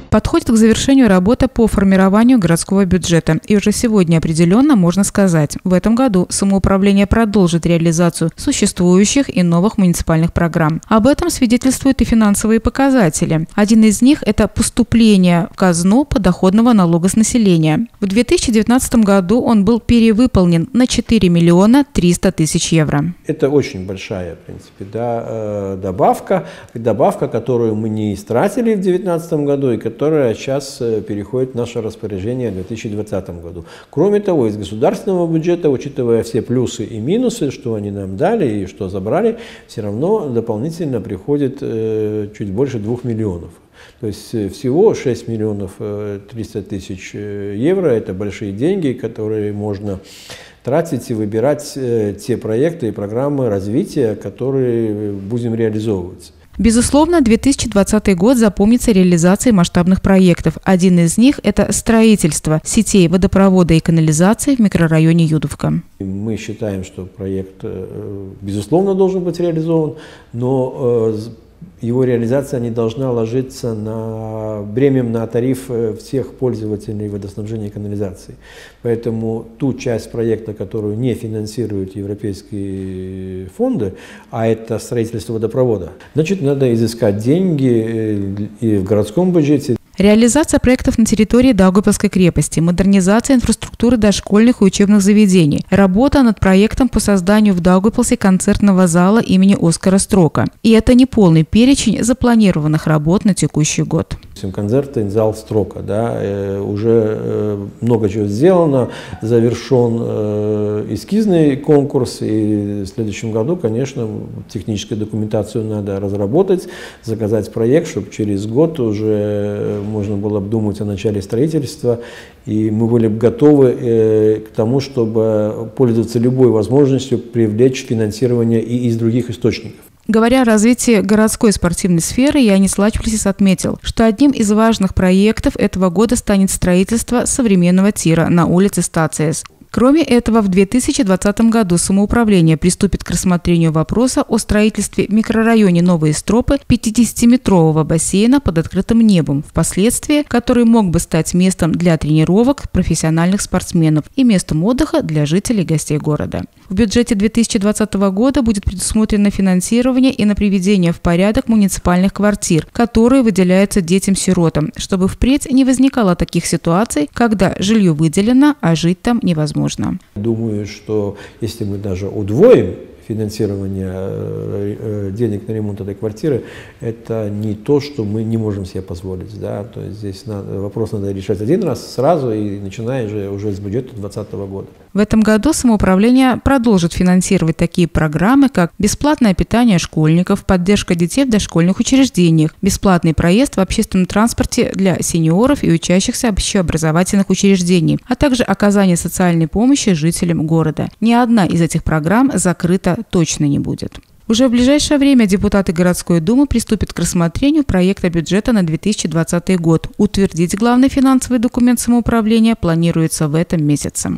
Подходит к завершению работа по формированию городского бюджета. И уже сегодня определенно можно сказать, в этом году самоуправление продолжит реализацию существующих и новых муниципальных программ. Об этом свидетельствуют и финансовые показатели. Один из них – это поступление в казну подоходного налога с населения. В 2019 году он был перевыполнен на 4 миллиона 300 тысяч евро. Это очень большая, в принципе, добавка, которую мы не истратили в 2019 году и которая сейчас переходит в наше распоряжение в 2020 году. Кроме того, из государственного бюджета, учитывая все плюсы и минусы, что они нам дали и что забрали, все равно дополнительно приходит чуть больше 2 миллионов. То есть всего 6 миллионов 300 тысяч евро – это большие деньги, которые можно тратить и выбирать те проекты и программы развития, которые будем реализовывать. Безусловно, 2020 год запомнится реализацией масштабных проектов. Один из них – это строительство сетей водопровода и канализации в микрорайоне Юдовка. Мы считаем, что проект, безусловно, должен быть реализован, но его реализация не должна ложиться бременем на тариф всех пользователей водоснабжения и канализации. Поэтому ту часть проекта, которую не финансируют европейские фонды, а это строительство водопровода, значит, надо изыскать деньги и в городском бюджете. Реализация проектов на территории Даугавпилской крепости, модернизация инфраструктуры дошкольных и учебных заведений, работа над проектом по созданию в Даугавпилсе концертного зала имени Оскара Строка. И это не полный перечень запланированных работ на текущий год. Концертный зал Строка, уже много чего сделано, завершен эскизный конкурс, и в следующем году, конечно, техническую документацию надо разработать, заказать проект, чтобы через год уже можно было обдумать о начале строительства, и мы были бы готовы к тому, чтобы пользоваться любой возможностью привлечь финансирование и из других источников. Говоря о развитии городской спортивной сферы, Янис Лачплисис отметил, что одним из важных проектов этого года станет строительство современного тира на улице Стациес. Кроме этого, в 2020 году самоуправление приступит к рассмотрению вопроса о строительстве в микрорайоне Новые Стропы 50-метрового бассейна под открытым небом, впоследствии который мог бы стать местом для тренировок профессиональных спортсменов и местом отдыха для жителей и гостей города. В бюджете 2020 года будет предусмотрено финансирование и на приведение в порядок муниципальных квартир, которые выделяются детям-сиротам, чтобы впредь не возникало таких ситуаций, когда жилье выделено, а жить там невозможно. Думаю, что если мы даже удвоим финансирование денег на ремонт этой квартиры, это не то, что мы не можем себе позволить. То есть здесь вопрос надо решать один раз сразу и начиная уже с бюджета 2020 года. В этом году самоуправление продолжит финансировать такие программы, как бесплатное питание школьников, поддержка детей в дошкольных учреждениях, бесплатный проезд в общественном транспорте для сеньоров и учащихся общеобразовательных учреждений, а также оказание социальной помощи жителям города. Ни одна из этих программ закрыта точно не будет. Уже в ближайшее время депутаты городской думы приступят к рассмотрению проекта бюджета на 2020 год. Утвердить главный финансовый документ самоуправления планируется в этом месяце.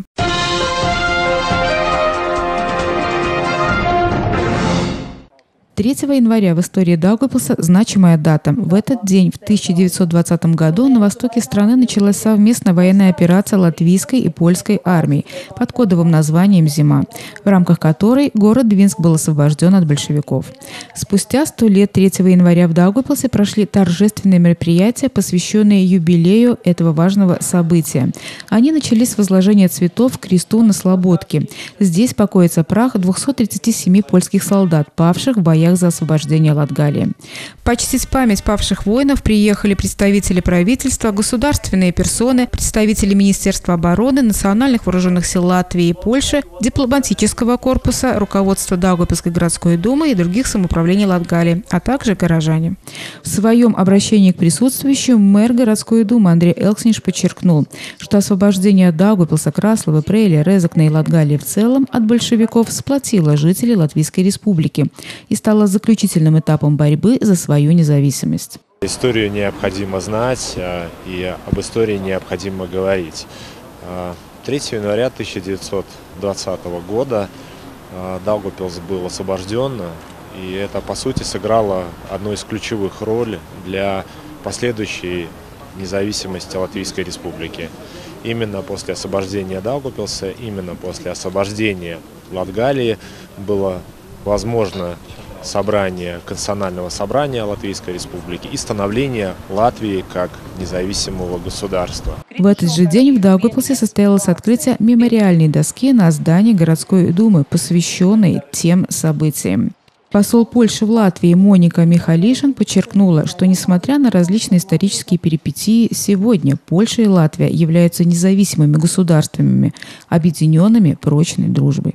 3 января в истории Даугавпилса значимая дата. В этот день, в 1920 году, на востоке страны началась совместная военная операция латвийской и польской армий под кодовым названием «Зима», в рамках которой город Двинск был освобожден от большевиков. Спустя 100 лет 3 января в Даугавпилсе прошли торжественные мероприятия, посвященные юбилею этого важного события. Они начались с возложения цветов к кресту на Слободке. Здесь покоится прах 237 польских солдат, павших в боях за освобождение Латгалии. Почтить память павших воинов приехали представители правительства, государственные персоны, представители Министерства обороны, Национальных вооруженных сил Латвии и Польши, дипломатического корпуса, руководства Даугавпилской городской думы и других самоуправлений Латгалии, а также горожане. В своем обращении к присутствующим мэр городской думы Андрей Элксниш подчеркнул, что освобождение Даугавпилса, Красловы, Прейли, Резекне и Латгалии в целом от большевиков сплотило жителей Латвийской республики и стало заключительным этапом борьбы за свою независимость. Историю необходимо знать, и об истории необходимо говорить. 3 января 1920 года Даугавпилс был освобожден, и это, по сути, сыграло одну из ключевых ролей для последующей независимости Латвийской Республики. Именно после освобождения Даугавпилса, именно после освобождения Латгалии было возможно собрание Конституционального собрания Латвийской Республики и становление Латвии как независимого государства. В этот же день в Даугавпилсе состоялось открытие мемориальной доски на здании городской думы, посвященной тем событиям. Посол Польши в Латвии Моника Михалишин подчеркнула, что несмотря на различные исторические перипетии, сегодня Польша и Латвия являются независимыми государствами, объединенными прочной дружбой.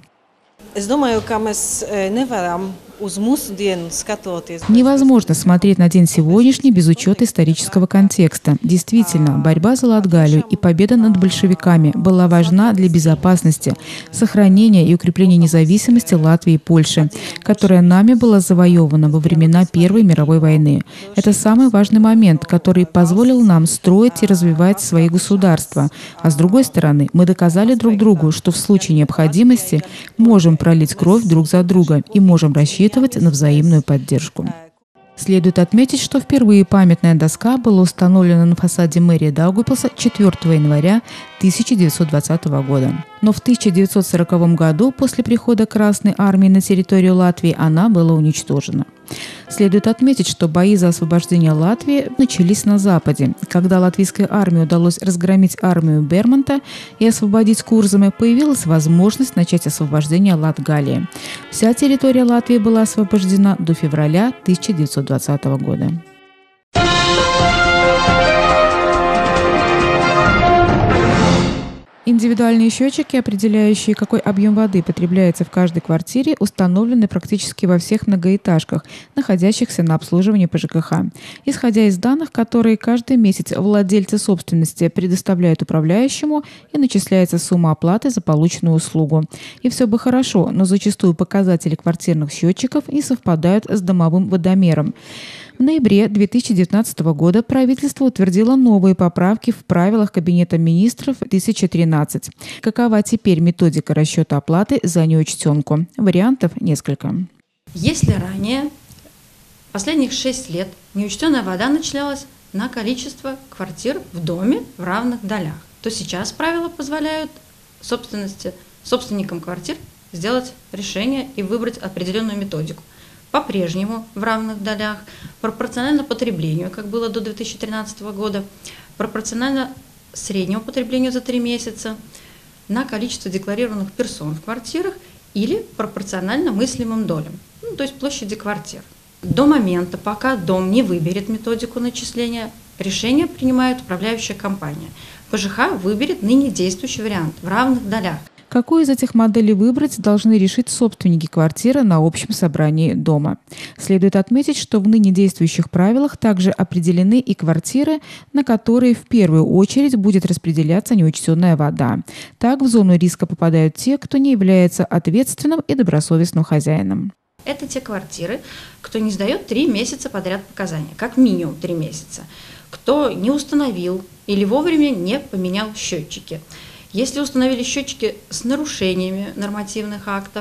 Невозможно смотреть на день сегодняшний без учета исторического контекста. Действительно, борьба за Латгалию и победа над большевиками была важна для безопасности, сохранения и укрепления независимости Латвии и Польши, которая нами была завоевана во времена Первой мировой войны. Это самый важный момент, который позволил нам строить и развивать свои государства. А с другой стороны, мы доказали друг другу, что в случае необходимости можем пролить кровь друг за друга и можем рассчитывать на взаимную поддержку. Следует отметить, что впервые памятная доска была установлена на фасаде мэрии Даугавпилса 4 января 1920 года. Но в 1940 году, после прихода Красной армии на территорию Латвии, она была уничтожена. Следует отметить, что бои за освобождение Латвии начались на Западе. Когда латвийской армии удалось разгромить армию Бермонта и освободить Курзаме, появилась возможность начать освобождение Латгалии. Вся территория Латвии была освобождена до февраля 1920 года. Индивидуальные счетчики, определяющие, какой объем воды потребляется в каждой квартире, установлены практически во всех многоэтажках, находящихся на обслуживании по ЖКХ. Исходя из данных, которые каждый месяц владельцы собственности предоставляют управляющему, и начисляется сумма оплаты за полученную услугу. И все бы хорошо, но зачастую показатели квартирных счетчиков не совпадают с домовым водомером. В ноябре 2019 года правительство утвердило новые поправки в правилах Кабинета министров 1013. Какова теперь методика расчета оплаты за неучтенку? Вариантов несколько. Если ранее, последних 6 лет, неучтенная вода начислялась на количество квартир в доме в равных долях, то сейчас правила позволяют собственникам квартир сделать решение и выбрать определенную методику. По-прежнему в равных долях, пропорционально потреблению, как было до 2013 года, пропорционально среднему потреблению за 3 месяца, на количество декларированных персон в квартирах или пропорционально мыслимым долям, то есть площади квартир. До момента, пока дом не выберет методику начисления, решение принимает управляющая компания. ПЖХ выберет ныне действующий вариант в равных долях. Какую из этих моделей выбрать, должны решить собственники квартиры на общем собрании дома. Следует отметить, что в ныне действующих правилах также определены и квартиры, на которые в первую очередь будет распределяться неучтенная вода. Так в зону риска попадают те, кто не является ответственным и добросовестным хозяином. Это те квартиры, кто не сдает 3 месяца подряд показания, как минимум 3 месяца, кто не установил или вовремя не поменял счетчики. Если установили счетчики с нарушениями нормативных актов,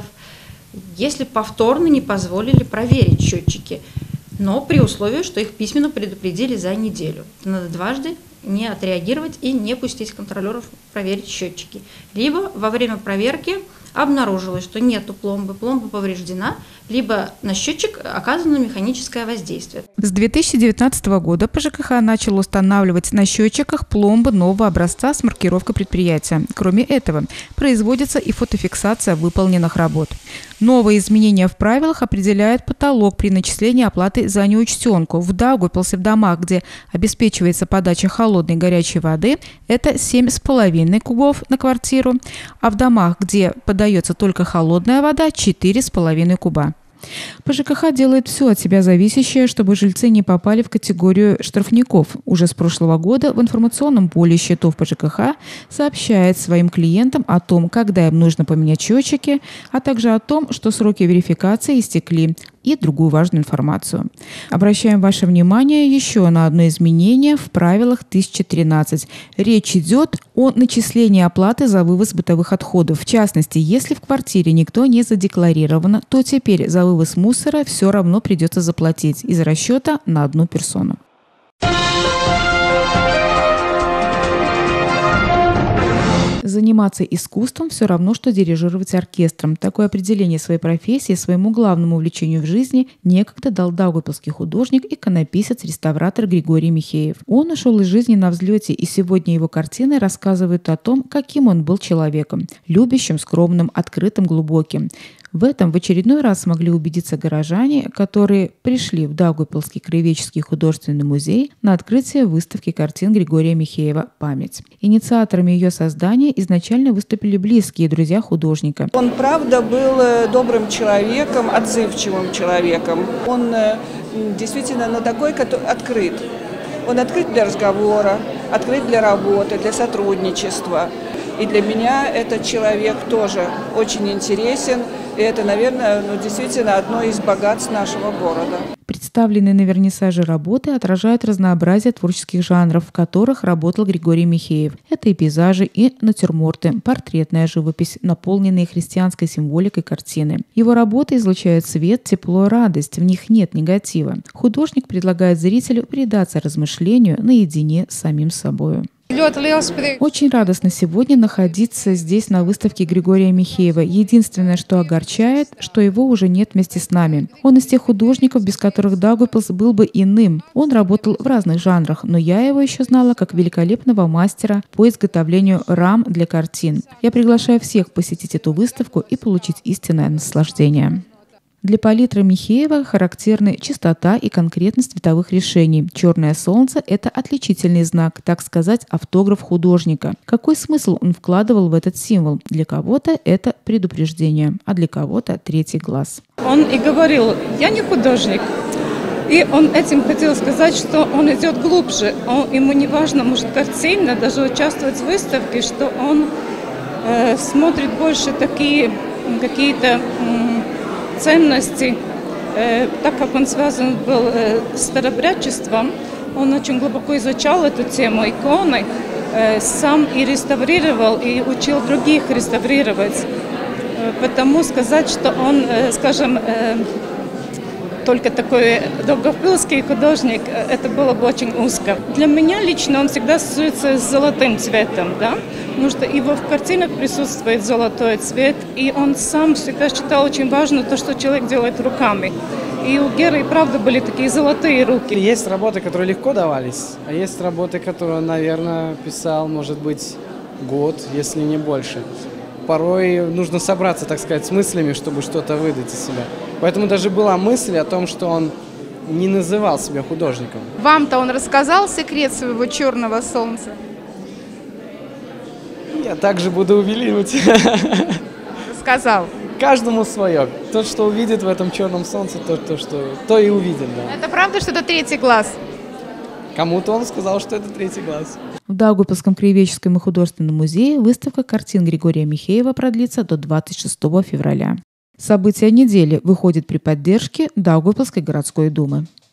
если повторно не позволили проверить счетчики, но при условии, что их письменно предупредили за неделю. Надо дважды не отреагировать и не пустить контролеров проверить счетчики. Либо во время проверки обнаружилось, что нету пломбы, пломба повреждена, либо на счетчик оказано механическое воздействие. С 2019 года ПЖКХ начал устанавливать на счетчиках пломбы нового образца с маркировкой предприятия. Кроме этого, производится и фотофиксация выполненных работ. Новые изменения в правилах определяют потолок при начислении оплаты за неучтенку. В Даугавпилсе в домах, где обеспечивается подача холодной и горячей воды, это 7,5 кубов на квартиру, а в домах, где подается только холодная вода, 4,5 куба. ПЖКХ делает все от себя зависящее, чтобы жильцы не попали в категорию штрафников. Уже с прошлого года в информационном поле счетов ПЖКХ сообщает своим клиентам о том, когда им нужно поменять счетчики, а также о том, что сроки верификации истекли, и другую важную информацию. Обращаем ваше внимание еще на одно изменение в правилах 1013. Речь идет о начислении оплаты за вывоз бытовых отходов. В частности, если в квартире никто не задекларирован, то теперь за вывоз мусора все равно придется заплатить из расчета на одну персону. Заниматься искусством все равно, что дирижировать оркестром. Такое определение своей профессии своему главному увлечению в жизни некогда дал даугавпилский художник, иконописец, реставратор Григорий Михеев. Он ушел из жизни на взлете, и сегодня его картины рассказывают о том, каким он был человеком – любящим, скромным, открытым, глубоким. В этом в очередной раз смогли убедиться горожане, которые пришли в Даугавпилский краеведческий художественный музей на открытие выставки картин Григория Михеева «Память». Инициаторами ее создания изначально выступили близкие друзья художника. Он, правда, был добрым человеком, отзывчивым человеком. Он действительно такой, который открыт. Он открыт для разговора, открыт для работы, для сотрудничества. И для меня этот человек тоже очень интересен. И это, наверное, действительно одно из богатств нашего города. Представленные на вернисаже работы отражают разнообразие творческих жанров, в которых работал Григорий Михеев. Это и пейзажи, и натюрморты, портретная живопись, наполненные христианской символикой картины. Его работы излучают свет, тепло, радость, в них нет негатива. Художник предлагает зрителю предаться размышлению наедине с самим собой. Очень радостно сегодня находиться здесь на выставке Григория Михеева. Единственное, что огорчает, что его уже нет вместе с нами. Он из тех художников, без которых Даугавпилс был бы иным. Он работал в разных жанрах, но я его еще знала как великолепного мастера по изготовлению рам для картин. Я приглашаю всех посетить эту выставку и получить истинное наслаждение. Для палитры Михеева характерны чистота и конкретность цветовых решений. Черное солнце – это отличительный знак, так сказать, автограф художника. Какой смысл он вкладывал в этот символ? Для кого-то это предупреждение, а для кого-то третий глаз. Он и говорил: я не художник. И он этим хотел сказать, что он идет глубже. Ему не важно, может, картинно, даже участвовать в выставке, что он смотрит больше такие какие-то ценности, так как он связан был с старообрядчеством, он очень глубоко изучал эту тему иконы, сам и реставрировал, и учил других реставрировать. Потому сказать, что он, скажем, только такой даугавпилский художник, это было бы очень узко. Для меня лично он всегда ассоциируется с золотым цветом, да? Потому что его в картинах присутствует золотой цвет, и он сам всегда считал очень важно то, что человек делает руками. И у Геры и правда были такие золотые руки. Есть работы, которые легко давались, а есть работы, которые он, наверное, писал, может быть, год, если не больше. Порой нужно собраться, так сказать, с мыслями, чтобы что-то выдать из себя. Поэтому даже была мысль о том, что он не называл себя художником. Вам-то он рассказал секрет своего черного солнца? Я также буду увеличивать. Рассказал. Каждому свое. Тот, что увидит в этом черном солнце, то и увидит. Да. Это правда, что это третий глаз? Кому-то он сказал, что это третий глаз. В Даугавпилском краеведческом и художественном музее выставка картин Григория Михеева продлится до 26 февраля. События недели выходит при поддержке Даугавпилской городской думы.